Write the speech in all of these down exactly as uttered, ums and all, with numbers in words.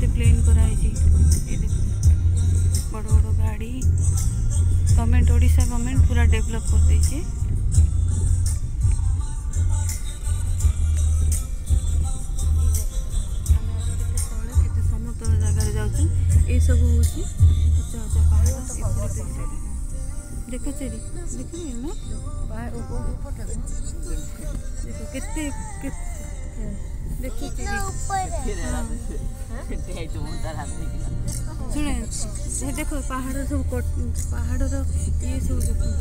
केते प्लेन कराई ये देख बड़ बड़ गाड़ी गवर्नमेंट ओडिशा गवर्नमेंट पूरा डेवलप कर देछे। समतल जगह जाऊँ ये सब हूँ उचा उचा पहाड़ देख चेरी देख ना देखो केते देखो शुणे देखो पहाड़ सब पहाड़ ये सब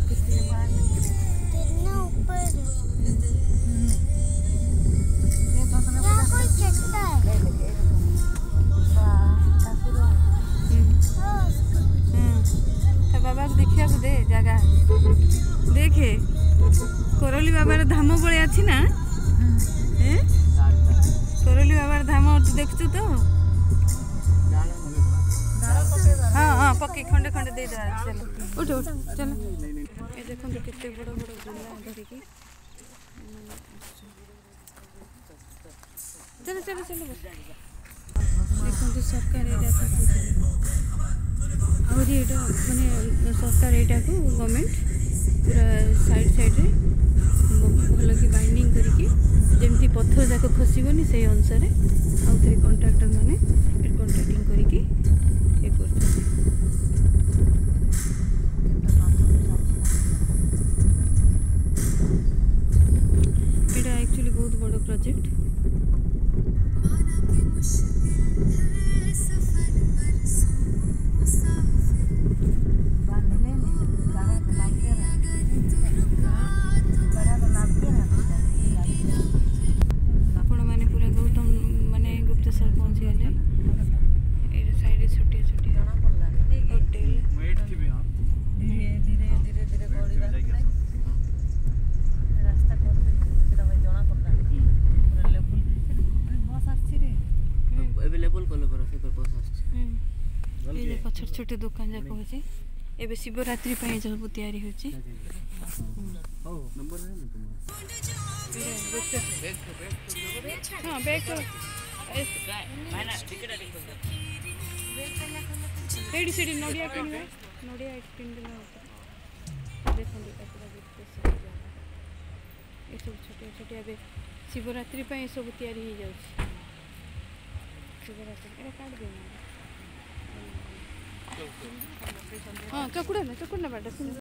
बाबा को देखिया को दे जगह देखे कोरोली बाबार धाम बड़े अच्छी ना कोरोली बाबार धाम देखु तो हाँ हाँ पक्की खंडे खंडे दे दे चलो उठ उठ चलो ये देखो केते बड़ बड़ गुला धरिकी चलो चलो चलो देखो सरकार और ये माने सरकार यहाँ को गवर्नमेंट पूरा साइड साइड रे भल कि बाइंडिंग करके जमती पत्थर जाक खसबनी से अनुसार आउ थे कंट्राक्टर मैंने कंट्राक्टिंग करके ये कर एक्चुअली बहुत बड़ प्रोजेक्ट छोटे छोटे दुकान जाक होचे एबे शिवरात्रि पे सब तैयारी होची हां बैग तो रेडी सेडी नोडिया किन नोडिया किन देना देखो ये सब छोटे छोटे एबे शिवरात्रि पे सब तैयारी हो जाउची शिवरात्रि एरा काट देना हाँ चकुड़ा ना चकुड़ा बाटा